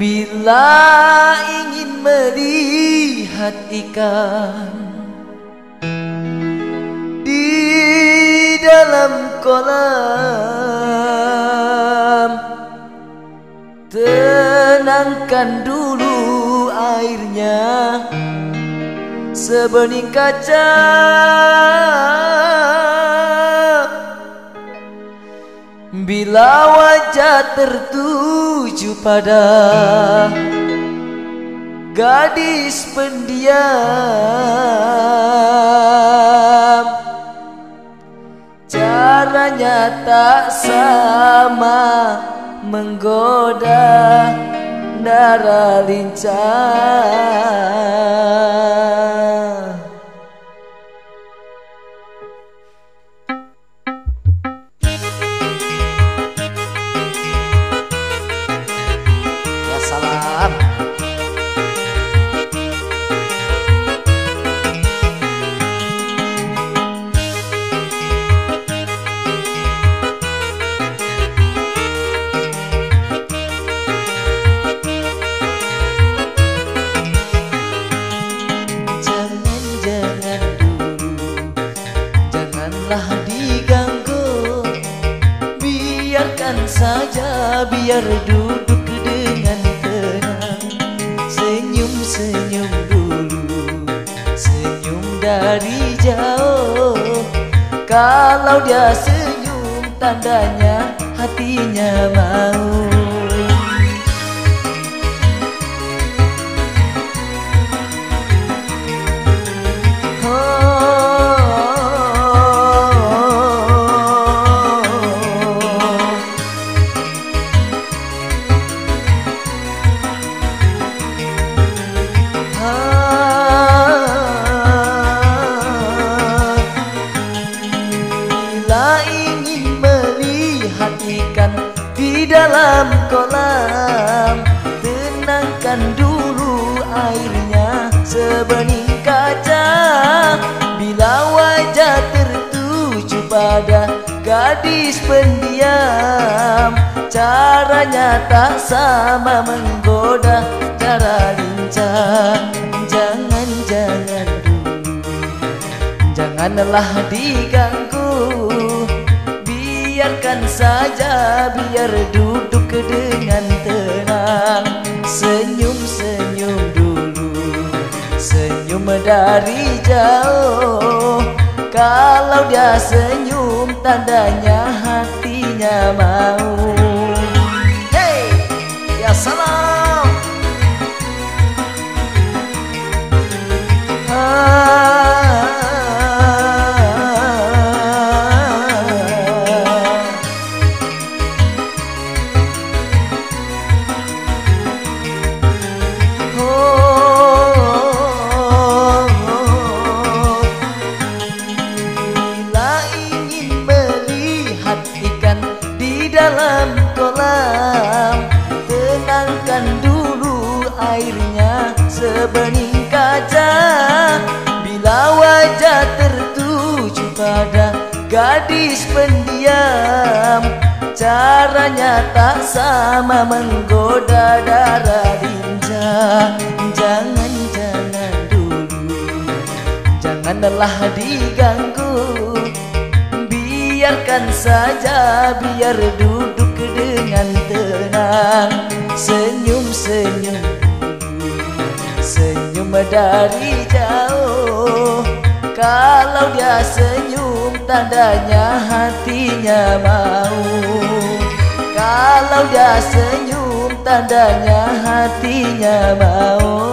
Bila ingin melihat ikan di dalam kolam, tenangkan dulu airnya sebening kaca. Bila wajah tertuju pada gadis pendiam, caranya tak sama menggoda darah lincah. Ya salam. Diganggu, biarkan saja, biar duduk dengan tenang. Senyum-senyum dulu, senyum dari jauh. Kalau dia senyum, tandanya hatinya mau. Di dalam kolam, tenangkan dulu airnya sebening kaca. Bila wajah tertuju pada gadis pendiam, caranya tak sama menggoda cara lincah. Jangan-jangan dulu, janganlah diganggu, biarkan saja, biar duduk dengan tenang. Senyum-senyum dulu, senyum dari jauh. Kalau dia senyum, tandanya hatinya mau. Hey, ya salam. Dalam kolam, tenangkan dulu airnya sebening kaca. Bila wajah tertuju pada gadis pendiam, caranya tak sama menggoda darah lincah. Jangan-jangan dulu, janganlah diganggu, biarkan saja, biar duduk dengan tenang. Senyum-senyum dulu, senyum dari jauh. Kalau dia senyum, tandanya hatinya mau. Kalau dia senyum, tandanya hatinya mau.